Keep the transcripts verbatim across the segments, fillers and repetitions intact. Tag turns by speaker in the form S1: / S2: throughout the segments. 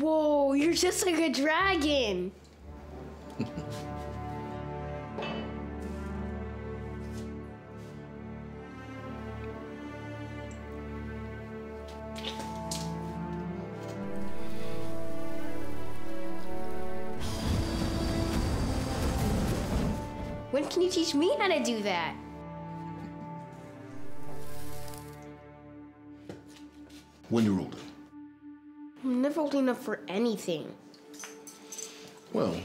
S1: Whoa, you're just like a dragon. When can you teach me how to do that?
S2: When you're older.
S1: I'm never old enough for anything.
S2: Well,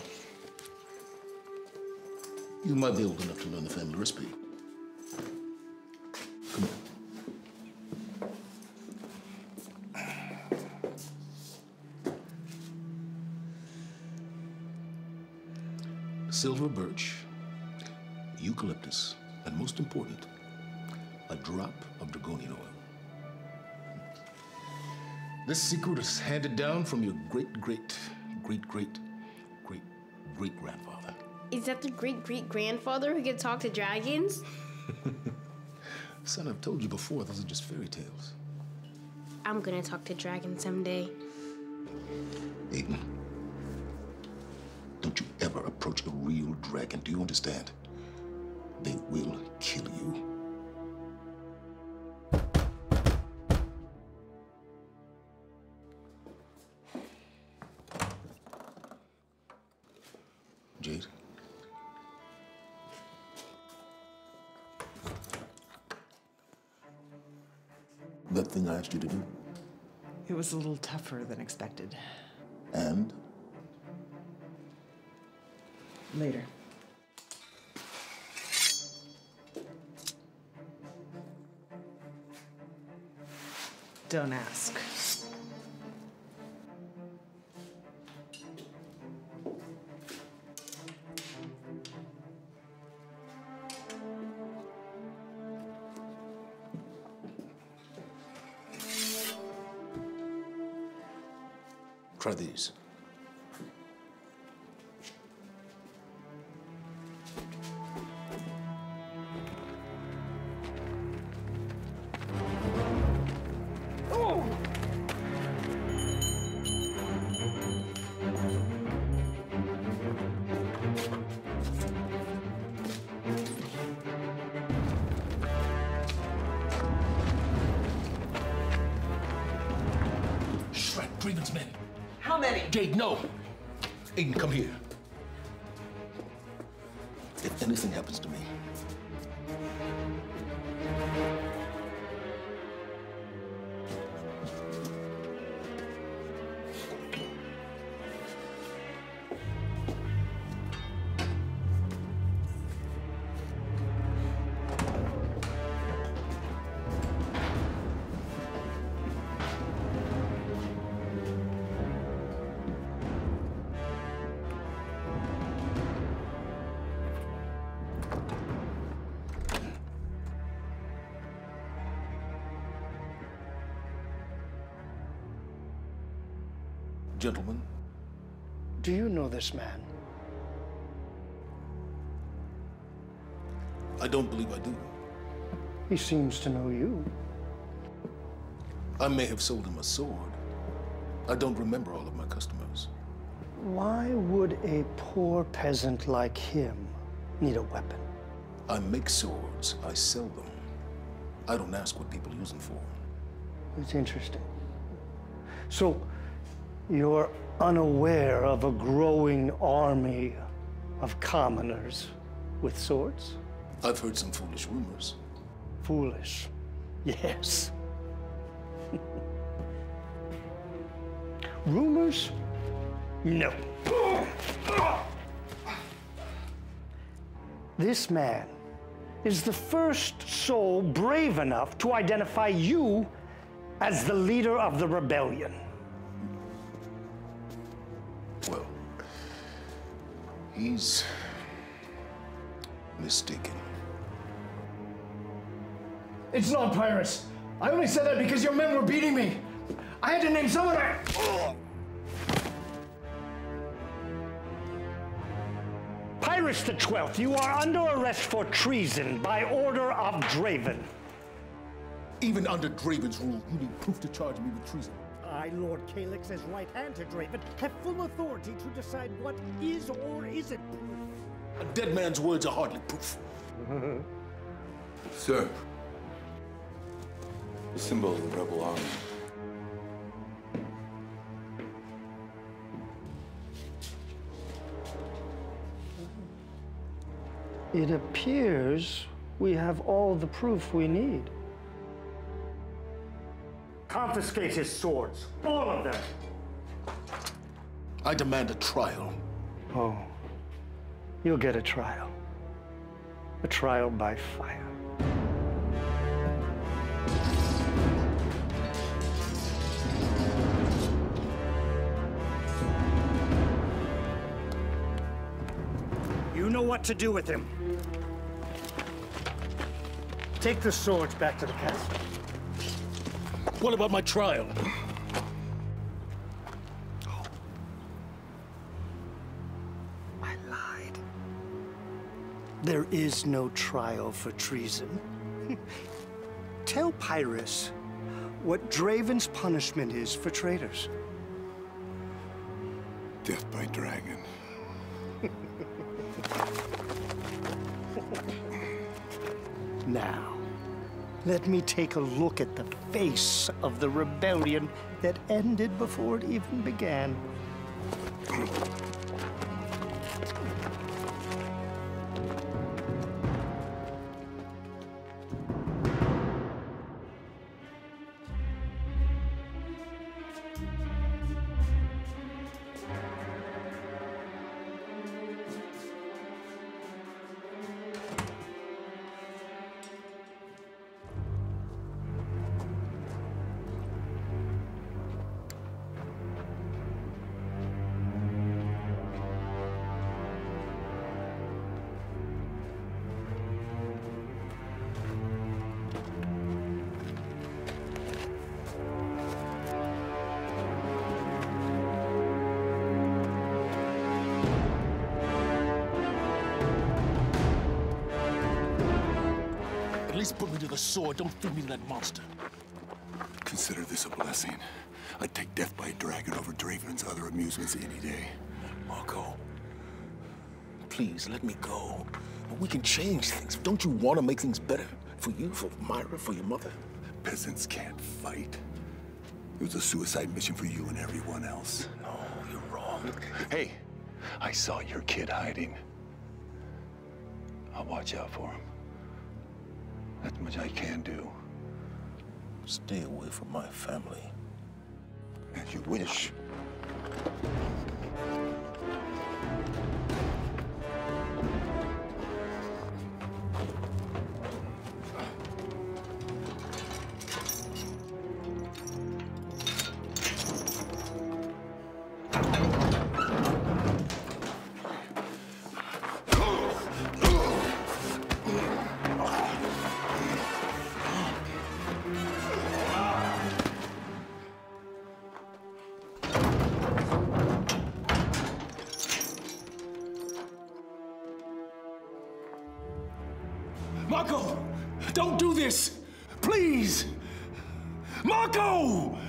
S2: you might be old enough to learn the family recipe. Come on. Silver birch, eucalyptus, and most important, a drop of Dragonian oil. This secret is handed down from your great, great, great, great, great, great grandfather.
S1: Is that the great great grandfather who can talk to dragons?
S2: Son, I've told you before, those are just fairy tales.
S1: I'm gonna talk to dragons someday.
S2: Aiden, don't you ever approach a real dragon, do you understand? They will kill you. Jade? That thing I asked you to do?
S3: It was a little tougher than expected.
S2: And?
S3: Later. Don't ask.
S2: Try these. Shrek, Draven's men.
S3: How many?
S2: Jade, no. Aiden, come here. If anything happens to me, gentlemen,
S4: Do you know this man?
S2: I don't believe I do.
S4: He seems to know you.
S2: I may have sold him a sword. I don't remember all of my customers.
S4: Why would a poor peasant like him need a weapon?
S2: I make swords, I sell them. I don't ask what people use them for.
S4: It's interesting. So, you're unaware of a growing army of commoners with swords?
S2: I've heard some foolish rumors.
S4: Foolish, yes. Rumors? No. This man is the first soul brave enough to identify you as the leader of the rebellion.
S2: Well, he's mistaken.
S5: It's not pirates. I only said that because your men were beating me. I had to name someone. I...
S4: Pyrrhus the Twelfth, you are under arrest for treason by order of Draven.
S2: Even under Draven's rule, you need proof to charge me with treason.
S4: I, Lord Calyx's right hand to Draven, have full authority to decide what is or isn't proof.
S2: A dead man's words are hardly proof.
S6: Sir, the symbol of the rebel army.
S4: It appears we have all the proof we need. Confiscate his swords, all of them.
S2: I demand a trial.
S4: Oh, you'll get a trial. A trial by fire. You know what to do with him. Take the swords back to the castle.
S2: What about my trial?
S4: I lied. There is no trial for treason. Tell Pyrrhus what Draven's punishment is for traitors.
S6: Death by dragon.
S4: Now, let me take a look at the face of the rebellion that ended before it even began.
S2: At least put me to the sword. Don't feed me to that monster.
S6: Consider this a blessing. I'd take death by dragon over Draven's other amusements any day.
S2: Marco, please let me go. We can change things. Don't you want to make things better? For you, for Myra, for your mother?
S6: Peasants can't fight. It was a suicide mission for you and everyone else.
S2: No, you're wrong.
S6: Hey, I saw your kid hiding. I'll watch out for him. That's much I can do.
S2: Stay away from my family.
S6: As you wish.
S2: Marco! Don't do this! Please! Marco!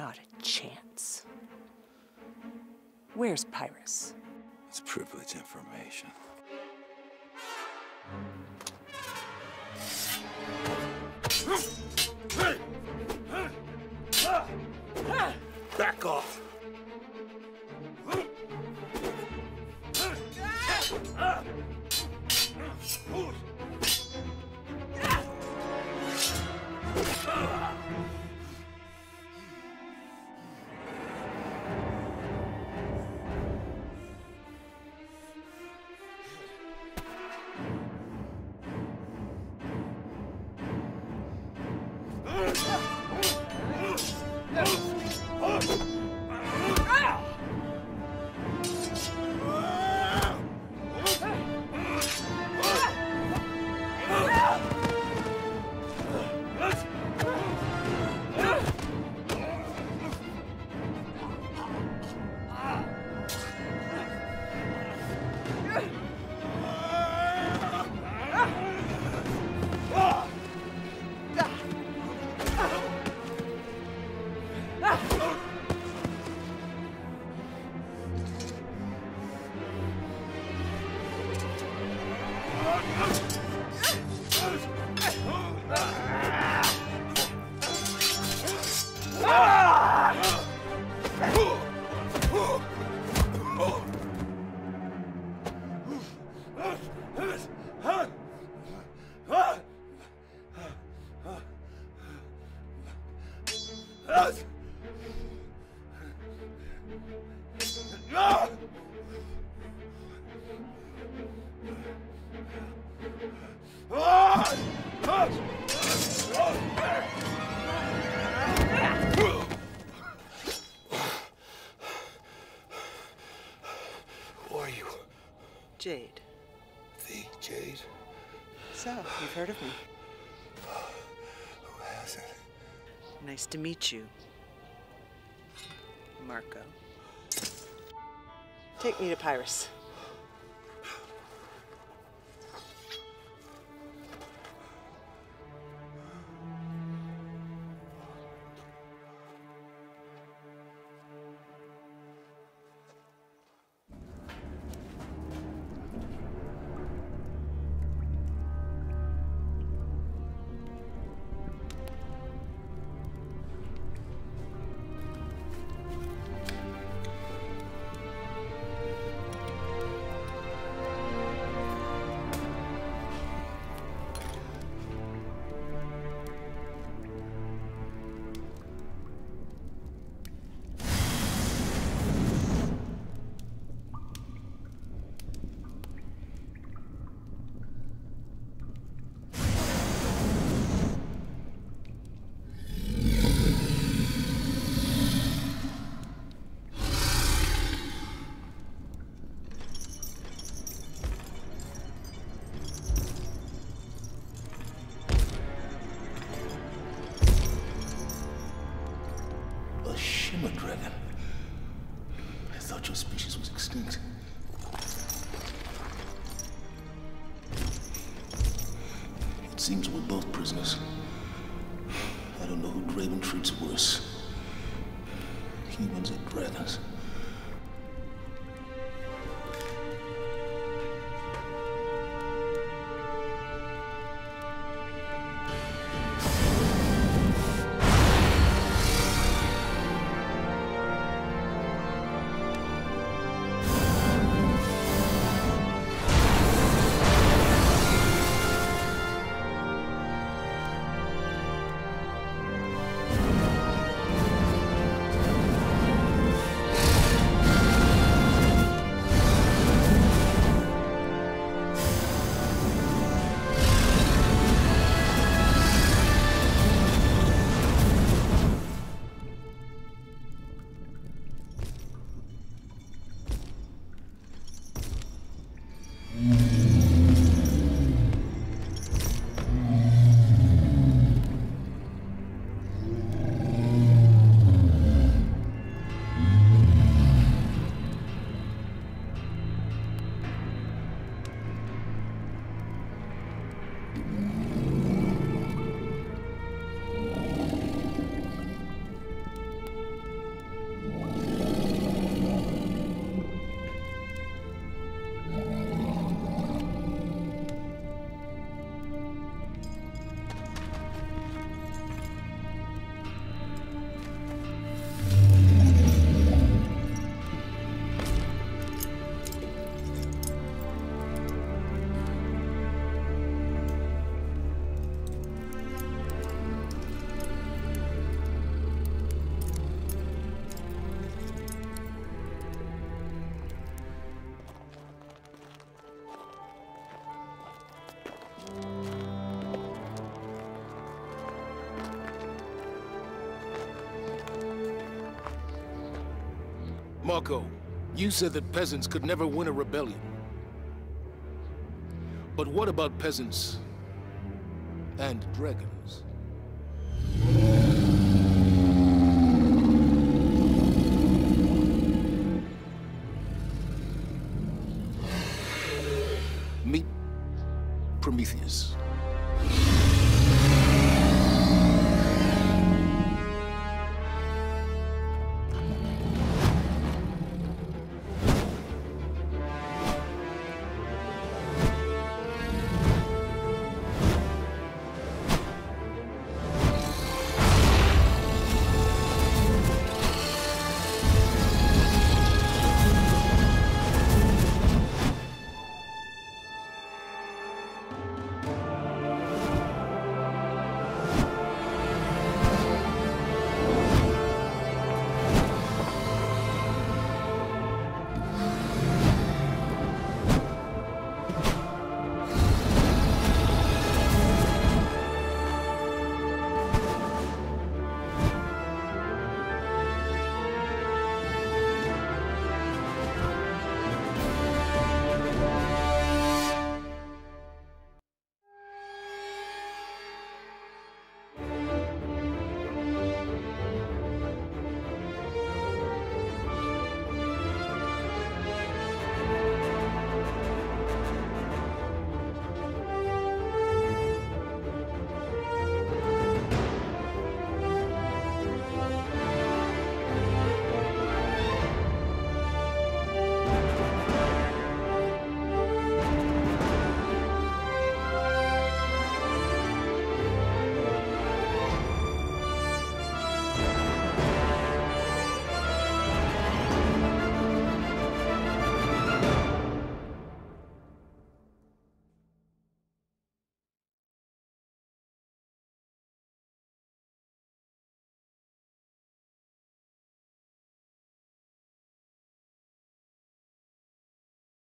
S3: Not a chance. Where's Pyrus?
S6: It's privileged information. Back off! Who are you?
S3: Jade.
S6: The Jade?
S3: So, you've heard of me.
S6: Who hasn't?
S3: Nice to meet you, Marco. Take me to Pyrus.
S2: Shimmer dragon. I thought your species was extinct. It seems we're both prisoners. I don't know who Draven treats worse. Humans or dragons. Marco, you said that peasants could never win a rebellion. But what about peasants and dragons?